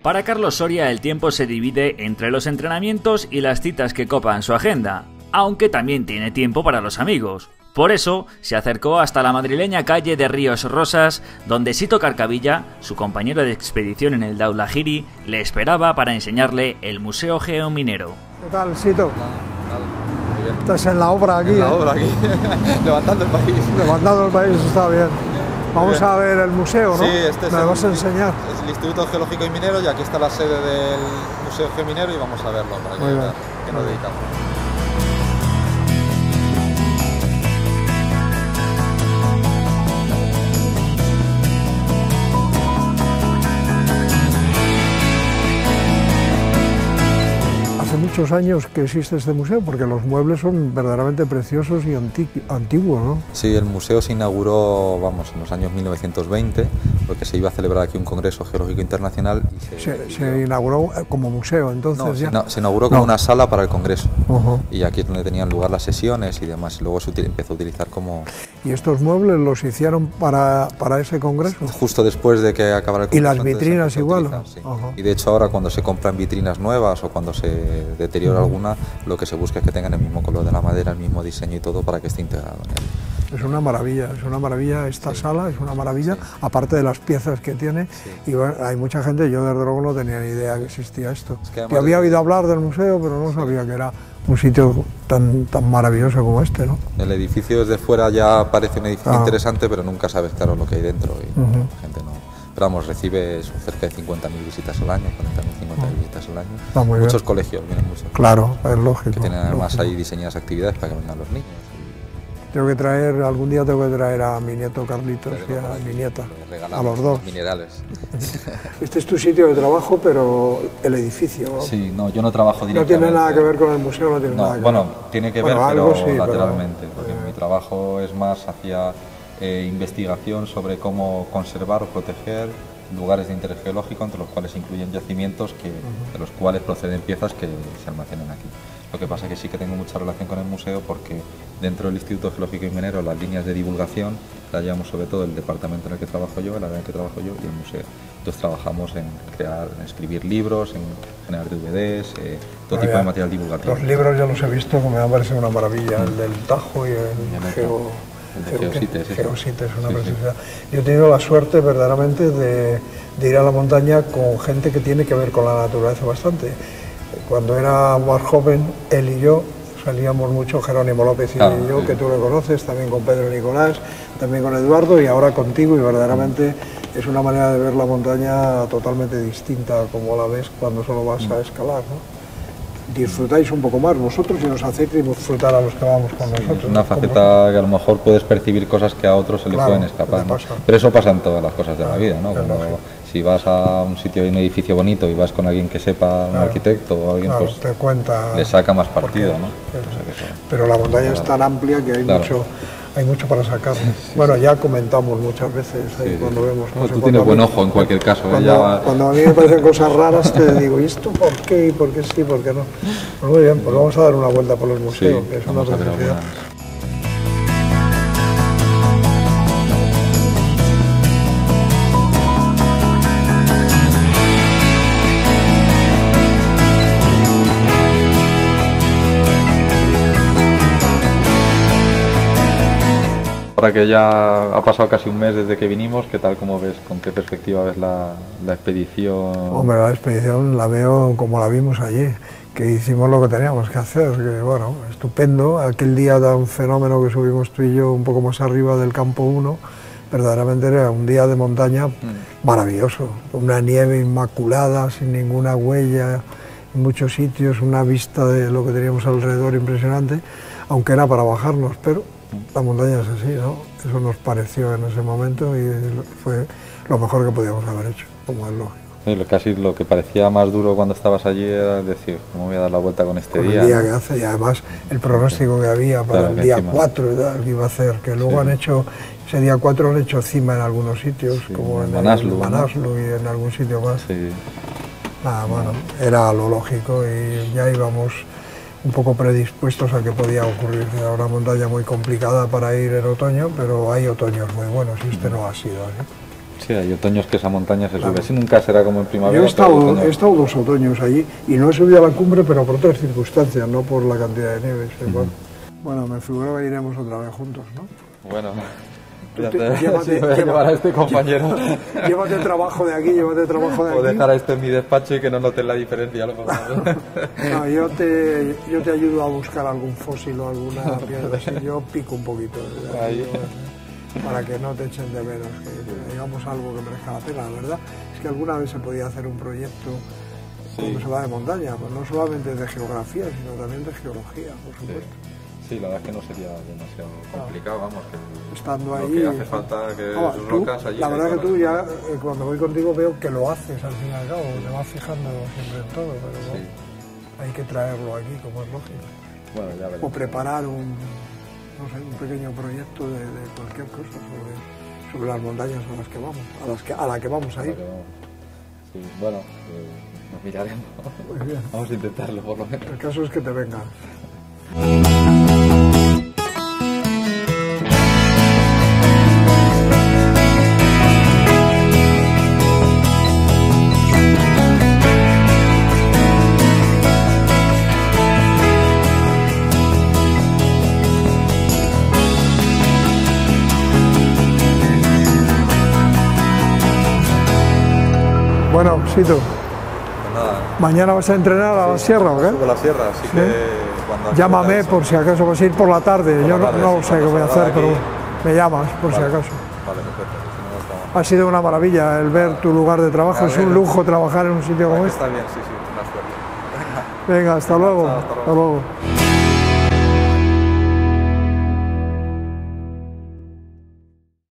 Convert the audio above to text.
Para Carlos Soria el tiempo se divide entre los entrenamientos y las citas que copan su agenda, aunque también tiene tiempo para los amigos. Por eso se acercó hasta la madrileña calle de Ríos Rosas, donde Sito Carcavilla, su compañero de expedición en el Daulagiri, le esperaba para enseñarle el Museo Geominero. ¿Qué tal, Sito? Muy bien. Estás en la obra aquí. En la obra aquí, levantando el país. Levantando el país, está bien. Vamos a ver el museo, ¿no? Sí, este es me vas a enseñar. Es el Instituto Geológico y Minero y aquí está la sede del Museo Geominero y vamos a verlo para que vean que nos dedicamos. Hace muchos años que existe este museo porque los muebles son verdaderamente preciosos y antiguos, ¿no? Sí, el museo se inauguró, en los años 1920, porque se iba a celebrar aquí un Congreso Geológico Internacional. Y se inauguró como museo, entonces se inauguró como una sala para el Congreso. Y aquí es donde tenían lugar las sesiones y demás, y luego se empezó a utilizar como... ¿Y estos muebles los hicieron para ese Congreso? Justo después de que acabara el Congreso. ¿Y las vitrinas igual? Sí. Y de hecho ahora cuando se compran vitrinas nuevas o cuando se deteriora alguna, lo que se busca es que tengan el mismo color de la madera, el mismo diseño y todo para que esté integrado en él. Es una maravilla esta sala, es una maravilla, aparte de las piezas que tiene. Y bueno, hay mucha gente, yo desde luego no tenía ni idea que existía esto. Que había oído hablar del museo, pero no sabía que era un sitio tan maravilloso como este, ¿no? El edificio desde fuera ya parece un edificio interesante, pero nunca sabes claro lo que hay dentro y la gente no... Pero vamos, recibe cerca de 50.000 visitas al año, 40.000, 50.000 visitas al año. Muchos colegios vienen muchos. Claro, es lógico. Que tienen además ahí diseñadas actividades para que vengan los niños. Algún día tengo que traer a mi nieto Carlitos y a mi nieta, a los dos. Minerales. Este es tu sitio de trabajo, pero el edificio, ¿no? Sí, no, yo no trabajo directamente. No tiene nada que ver con el museo, no tiene nada que ver. Bueno, tiene que ver, pero sí, lateralmente, porque mi trabajo es más hacia investigación sobre cómo conservar o proteger lugares de interés geológico, entre los cuales incluyen yacimientos de los cuales proceden piezas que se almacenan aquí. Lo que pasa es que sí que tengo mucha relación con el museo porque dentro del Instituto Geológico y Minero las líneas de divulgación las llevamos sobre todo el departamento en el que trabajo yo, el área en el que trabajo yo y el museo. Entonces trabajamos en escribir libros, en generar DVDs, todo tipo de material divulgativo. Los libros ya los he visto, que me han parecido una maravilla, el del Tajo y el Geosites, una preciosidad. Yo he tenido la suerte verdaderamente de ir a la montaña con gente que tiene que ver con la naturaleza bastante. Cuando era más joven, él y yo salíamos mucho, Jerónimo López y yo, que tú lo conoces, también con Pedro Nicolás, también con Eduardo y ahora contigo, y verdaderamente es una manera de ver la montaña totalmente distinta como la ves cuando solo vas a escalar, ¿no? Disfrutáis un poco más vosotros y nos hacéis disfrutar a los que vamos con nosotros. Es una faceta que a lo mejor puedes percibir cosas que a otros se le pueden escapar, ¿no? Pero eso pasa en todas las cosas de la vida, ¿no? Si vas a un sitio y un edificio bonito y vas con alguien que sepa, un arquitecto o alguien, pues te cuenta, le saca más partido, ¿no? Pero la montaña es tan amplia que hay mucho para sacar. Bueno, ya comentamos muchas veces cuando vemos cosas. Tú tienes buen ojo en cualquier caso. Cuando a mí me parecen cosas raras te digo, ¿y esto por qué? ¿Y por qué sí? ¿Por qué no? Pues muy bien, pues vamos a dar una vuelta por los museos, que es una preciosidad. Ahora que ya ha pasado casi un mes desde que vinimos, ¿qué tal, cómo ves, con qué perspectiva ves la expedición? Hombre, la expedición la veo como la vimos allí, que hicimos lo que teníamos que hacer, que bueno, estupendo. Aquel día tan fenómeno que subimos tú y yo un poco más arriba del campo 1, verdaderamente era un día de montaña maravilloso, una nieve inmaculada, sin ninguna huella, en muchos sitios, una vista de lo que teníamos alrededor impresionante, aunque era para bajarnos, pero la montaña es así, ¿no? Eso nos pareció en ese momento y fue lo mejor que podíamos haber hecho, como es lógico. Casi lo que parecía más duro cuando estabas allí era decir, ¿cómo voy a dar la vuelta con este día? El día que hace, y además el pronóstico que había para el día 4 que iba a hacer, que luego han hecho, ese día 4 han hecho cima en algunos sitios, como en Manaslu, ¿no? Y en algún sitio más. Nada, bueno, era lo lógico y ya íbamos un poco predispuestos a que podía ocurrir. Era una montaña muy complicada para ir en otoño, pero hay otoños muy buenos y este no ha sido así. Sí, hay otoños que esa montaña se sube. Si nunca será como en primavera. Yo he estado 2 otoños allí y no he subido a la cumbre, pero por otras circunstancias, no por la cantidad de nieve. Bueno, me figuro que iremos otra vez juntos, ¿no? Bueno, llevar a este compañero. Llévate trabajo de aquí, llévate trabajo de aquí. O dejar a este en mi despacho y que no noten la diferencia. No, yo te ayudo a buscar algún fósil o alguna piedra. Si yo pico un poquito. Para que no te echen de menos, que digamos algo que merezca la pena, ¿verdad? Es que alguna vez se podía hacer un proyecto cuando se va de montaña, pues no solamente de geografía, sino también de geología, por supuesto. Sí, la verdad es que no sería demasiado complicado, vamos, que estando ahí, que hace falta que sus rocas allí. La verdad que tú ya, cuando voy contigo veo que lo haces al fin y al cabo, te vas fijando siempre en todo, pero sí, hay que traerlo aquí, como es lógico. Bueno, ya veremos. O preparar un pequeño proyecto de cualquier cosa sobre las montañas a las que vamos, a la que vamos a ir. Sí, bueno, nos miraremos. Muy bien. Vamos a intentarlo por lo menos. El caso es que te vengas. Bueno, Sito, pues nada, ¿mañana vas a entrenar a la sierra o qué? Subo la sierra, así que cuando... Llámame por si acaso vas a ir por la tarde. Yo no sé qué voy a hacer, pero me llamas por si acaso. Vale, perfecto. Ha sido una maravilla el ver tu lugar de trabajo, es un lujo trabajar en un sitio como este. Está bien, sí, una suerte. Venga, hasta luego. Hasta luego.